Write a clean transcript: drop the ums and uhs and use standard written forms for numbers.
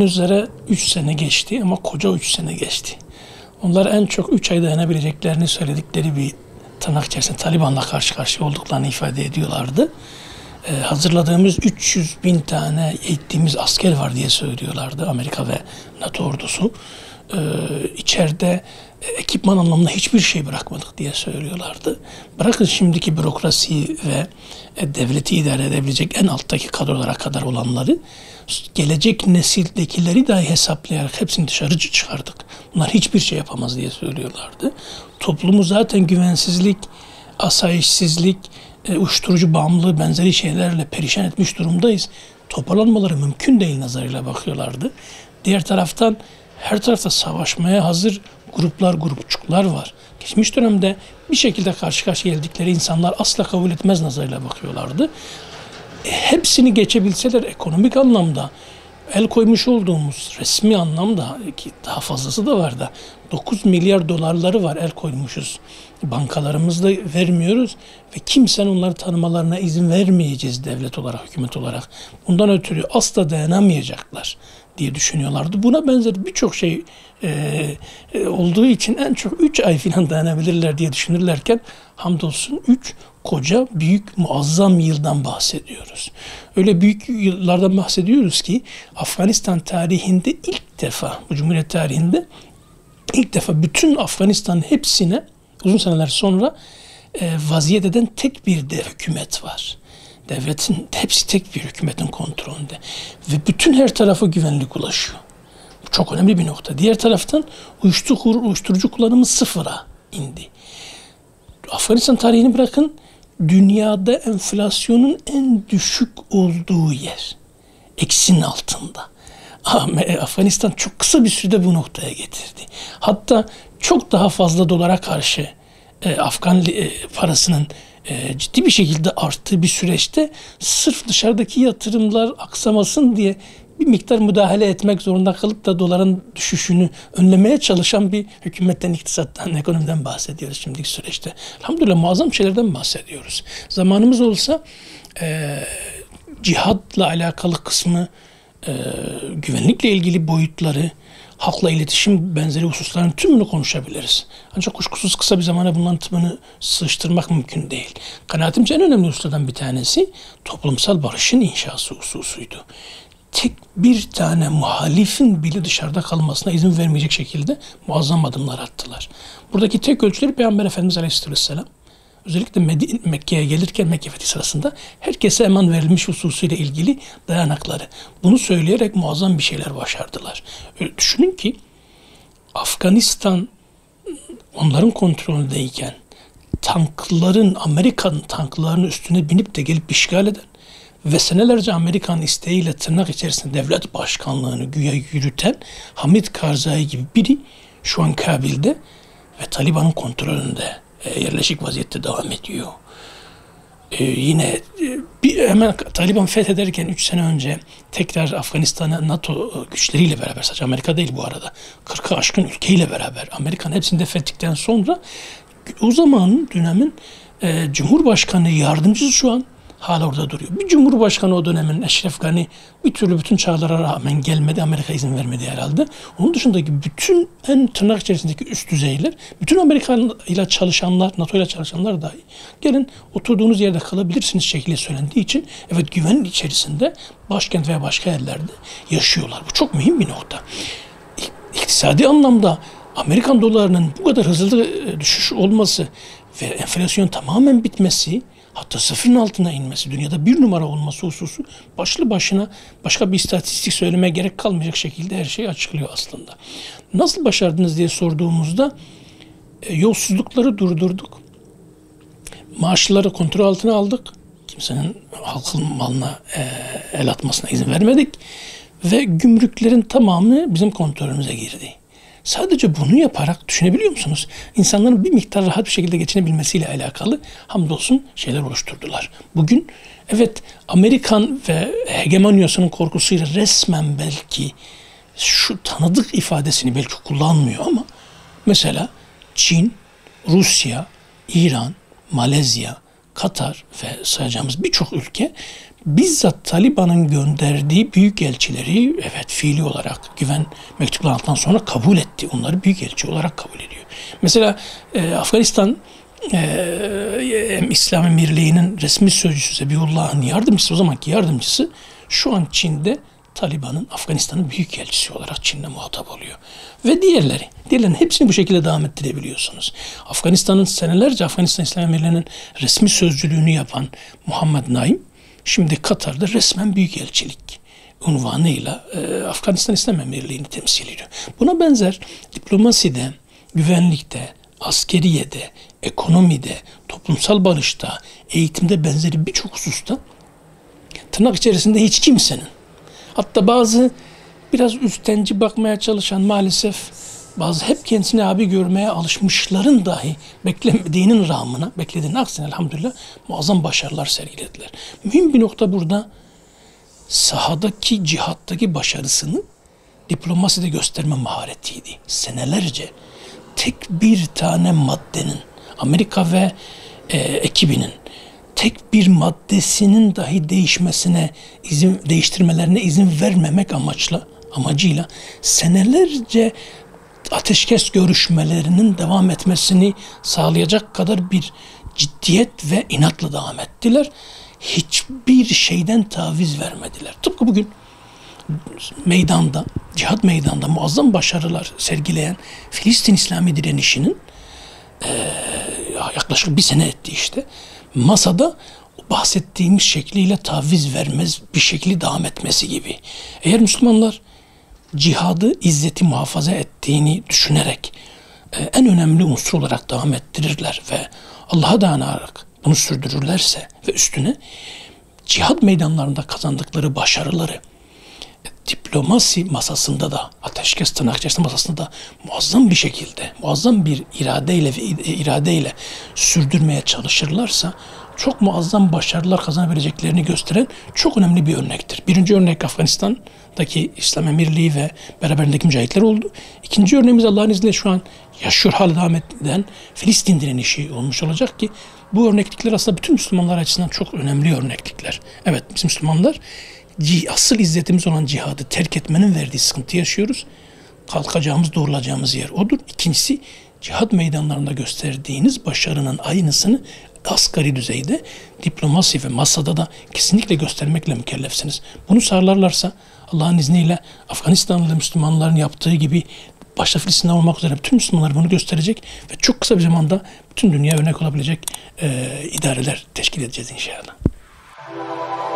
Bildiğiniz üzere 3 sene geçti ama koca 3 sene geçti. Onlar en çok 3 ay dayanabileceklerini söyledikleri bir tırnak içerisinde Taliban'la karşı karşıya olduklarını ifade ediyorlardı. Hazırladığımız 300 bin tane eğittiğimiz asker var diye söylüyorlardı Amerika ve NATO ordusu. İçeride ekipman anlamında hiçbir şey bırakmadık diye söylüyorlardı. Bırakın şimdiki bürokrasiyi ve devleti idare edebilecek en alttaki kadrolara kadar olanları, gelecek nesildekileri dahi hesaplayarak hepsini dışarı çıkardık. Bunlar hiçbir şey yapamaz diye söylüyorlardı. Toplumu zaten güvensizlik, asayişsizlik, uyuşturucu bağımlılığı benzeri şeylerle perişan etmiş durumdayız. Toparlanmaları mümkün değil nazarıyla bakıyorlardı. Diğer taraftan her tarafta savaşmaya hazır gruplar, grupçuklar var. Geçmiş dönemde bir şekilde karşı karşıya geldikleri insanlar asla kabul etmez nazarıyla bakıyorlardı. Hepsini geçebilseler ekonomik anlamda el koymuş olduğumuz resmi anlamda ki daha fazlası da var da 9 milyar dolarları var el koymuşuz. Bankalarımızda vermiyoruz ve kimsenin onları tanımalarına izin vermeyeceğiz devlet olarak, hükümet olarak. Bundan ötürü asla dayanamayacaklar diye düşünüyorlardı. Buna benzer birçok şey olduğu için en çok 3 ay falan dayanabilirler diye düşünürlerken hamdolsun 3 koca, büyük, muazzam yıldan bahsediyoruz. Öyle büyük yıllardan bahsediyoruz ki Afganistan tarihinde ilk defa, bu Cumhuriyet tarihinde ilk defa bütün Afganistan'ın hepsine uzun seneler sonra vaziyet eden tek bir hükümet var. Devletin hepsi tek bir hükümetin kontrolünde. Ve bütün her tarafa güvenlik ulaşıyor. Bu çok önemli bir nokta. Diğer taraftan uyuşturucu kullanımı sıfıra indi. Afganistan tarihini bırakın, dünyada enflasyonun en düşük olduğu yer. Eksinin altında. Afganistan çok kısa bir sürede bu noktaya getirdi. Hatta çok daha fazla dolara karşı Afgan parasının ciddi bir şekilde arttığı bir süreçte sırf dışarıdaki yatırımlar aksamasın diye bir miktar müdahale etmek zorunda kalıp da doların düşüşünü önlemeye çalışan bir hükümetten, iktisattan, ekonomiden bahsediyoruz şimdiki süreçte. Elhamdülillah muazzam şeylerden bahsediyoruz. Zamanımız olsa cihatla alakalı kısmı, güvenlikle ilgili boyutları, halkla iletişim benzeri hususların tümünü konuşabiliriz. Ancak kuşkusuz kısa bir zamana bunların tümünü sığıştırmak mümkün değil. Kanaatimce en önemli hususlardan bir tanesi toplumsal barışın inşası hususuydu. Tek bir tane muhalifin bile dışarıda kalmasına izin vermeyecek şekilde muazzam adımlar attılar. Buradaki tek ölçüleri Peygamber Efendimiz Aleyhisselam, özellikle Mekke'ye gelirken Mekke fethi sırasında herkese eman verilmiş hususuyla ilgili dayanakları. Bunu söyleyerek muazzam bir şeyler başardılar. Öyle düşünün ki Afganistan onların kontrolündeyken tankların, Amerikan tanklarının üstüne binip de gelip işgal eden ve senelerce Amerikan isteğiyle tırnak içerisinde devlet başkanlığını güya yürüten Hamid Karzai gibi biri şu an Kabil'de ve Taliban'ın kontrolünde yerleşik vaziyette devam ediyor. Yine hemen Taliban fethederken 3 sene önce tekrar Afganistan'a NATO güçleriyle beraber, sadece Amerika değil bu arada, 40'ı aşkın ülkeyle beraber Amerikan hepsini de fethettikten sonra o zaman dönemin Cumhurbaşkanı yardımcısı şu an hala orada duruyor. Bir Cumhurbaşkanı o dönemin Eşref Gani bir türlü bütün çağlara rağmen gelmedi. Amerika izin vermedi herhalde. Onun dışındaki bütün en tırnak içerisindeki üst düzeyler, bütün Amerika ile çalışanlar, NATO ile çalışanlar dahi gelin oturduğunuz yerde kalabilirsiniz şekilde söylendiği için evet güven içerisinde başkent veya başka yerlerde yaşıyorlar. Bu çok mühim bir nokta. İktisadi anlamda Amerikan dolarının bu kadar hızlı düşüş olması ve enflasyon tamamen bitmesi, hatta sıfırın altına inmesi, dünyada bir numara olması hususu başlı başına başka bir istatistik söylemeye gerek kalmayacak şekilde her şeyi açıklıyor aslında. Nasıl başardınız diye sorduğumuzda yolsuzlukları durdurduk. Maaşları kontrol altına aldık. Kimsenin halkın malına el atmasına izin vermedik. Ve gümrüklerin tamamı bizim kontrolümüze girdi. Sadece bunu yaparak düşünebiliyor musunuz? İnsanların bir miktar rahat bir şekilde geçinebilmesiyle alakalı hamdolsun şeyler oluşturdular. Bugün evet Amerikan ve hegemonyasının korkusuyla resmen belki şu tanıdık ifadesini belki kullanmıyor ama mesela Çin, Rusya, İran, Malezya, Katar ve sayacağımız birçok ülke bizzat Taliban'ın gönderdiği büyükelçileri evet fiili olarak güven mektuplarından sonra kabul etti. Onları büyükelçi olarak kabul ediyor. Mesela Afganistan İslam Emirliği'nin resmi sözcüsü Zebiullah'ın yardımcısı, o zamanki yardımcısı şu an Çin'de Taliban'ın Afganistan'ın büyükelçisi olarak Çin'le muhatap oluyor. Ve diğerlerinin hepsini bu şekilde devam ettirebiliyorsunuz. Afganistan'ın senelerce Afganistan İslam Emirliği'nin resmi sözcülüğünü yapan Muhammed Naim, şimdi Katar'da resmen büyükelçilik unvanıyla Afganistan İslam Emirliği'ni temsil ediyor. Buna benzer diplomaside, güvenlikte, askeriyede, ekonomide, toplumsal barışta, eğitimde benzeri birçok hususta tırnak içerisinde hiç kimsenin, hatta bazı biraz üstenci bakmaya çalışan maalesef bazı hep kendisini abi görmeye alışmışların dahi beklemediğinin rağmına, beklediğinin aksine elhamdülillah muazzam başarılar sergilediler. Mühim bir nokta burada sahadaki, cihattaki başarısını diplomaside gösterme maharetiydi. Senelerce tek bir tane maddenin, Amerika ve ekibinin tek bir maddesinin dahi değiştirmelerine izin vermemek amacıyla senelerce ateşkes görüşmelerinin devam etmesini sağlayacak kadar bir ciddiyet ve inatla devam ettiler. Hiçbir şeyden taviz vermediler. Tıpkı bugün cihat meydanda muazzam başarılar sergileyen Filistin İslami direnişinin yaklaşık bir sene etti işte. Masada bahsettiğimiz şekliyle taviz vermez bir şekilde devam etmesi gibi. Eğer Müslümanlar cihadı, izzeti muhafaza ettiğini düşünerek en önemli unsur olarak devam ettirirler ve Allah'a dayanarak bunu sürdürürlerse ve üstüne cihad meydanlarında kazandıkları başarıları diplomasi masasında da, ateşkes tırnak içerisinde masasında da muazzam bir şekilde, muazzam bir iradeyle sürdürmeye çalışırlarsa çok muazzam başarılar kazanabileceklerini gösteren çok önemli bir örnektir. Birinci örnek Afganistan'daki İslam Emirliği ve beraberindeki mücahitler oldu. İkinci örneğimiz Allah'ın izniyle şu an yaşıyor hal devam eden Filistin direnişi olmuş olacak ki bu örneklikler aslında bütün Müslümanlar açısından çok önemli örneklikler. Evet, biz Müslümanlar asıl izzetimiz olan cihadı terk etmenin verdiği sıkıntı yaşıyoruz. Kalkacağımız, doğrulacağımız yer odur. İkincisi, cihat meydanlarında gösterdiğiniz başarının aynısını asgari düzeyde diplomasi ve masada da kesinlikle göstermekle mükellefsiniz. Bunu sağlarlarsa Allah'ın izniyle Afganistanlı Müslümanların yaptığı gibi başta Filistin'den olmak üzere bütün Müslümanlar bunu gösterecek ve çok kısa bir zamanda bütün dünya örnek olabilecek idareler teşkil edeceğiz inşallah.